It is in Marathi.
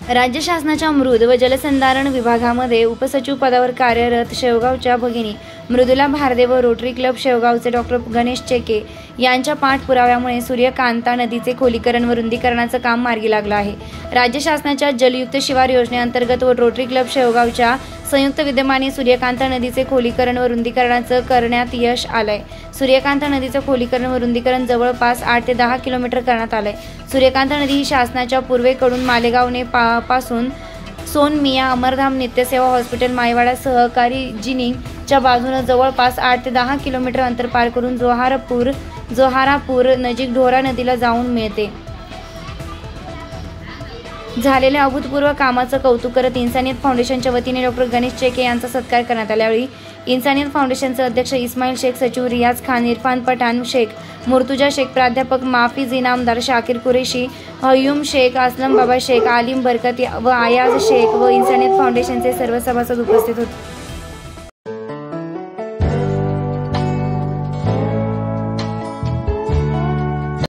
राज्य शासनाच्या मृद व जलसंधारण विभागामध्ये उपसचिव पदावर कार्यरत शेवगावच्या भगिनी मृदुला भारदेव व रोटरी क्लब शेवगावचे डॉक्टर गणेश चेके यांच्या पाठपुराव्यामुळे सूर्यकांता नदीचे खोलीकरण व रुंदीकरणाचं काम मार्गी लागलं आहे। राज्य शासनाच्या जलयुक्त शिवार योजनेअंतर्गत व रोटरी क्लब शेवगावच्या संयुक्त विद्यमाने सूर्यकांता नदीचे खोलीकरण व रुंदीकरणाचं करण्यात यश आलंय। सूर्यकांता नदीचं खोलीकरण व रुंदीकरण जवळपास 8 ते 10 किलोमीटर करण्यात आलंय। सूर्यकांता नदी ही शासनाच्या पूर्वेकडून मालेगावने पासून सोनमिया अमरधाम नित्यसेवा हॉस्पिटल माईवाडा सहकारी जिनिंगच्या बाजूने जवळपास 8 ते 10 किलोमीटर अंतर पार करून जोहारापूर नजीक ढोरा नदीला जाऊन मिळते। झालेल्या अभूतपूर्व कामाचं कौतुक करत इन्सानियत फाउंडेशनच्या वतीने डॉक्टर गणेश चेके यांचा सत्कार करण्यात आला। यावेळी इन्सानियत फाउंडेशनचे अध्यक्ष इस्माईल शेख, सचिव रियाज खान, इरफान पठाण शेख, मुर्तुजा शेख, प्राध्यापक माफिज इनामदार, शाकिर कुरेशी, हयूम शेख, असलम बाबा शेख, आलिम बरकत व आयाज शेख व इन्सानियत फाउंडेशनचे सर्व सभासद उपस्थित होते।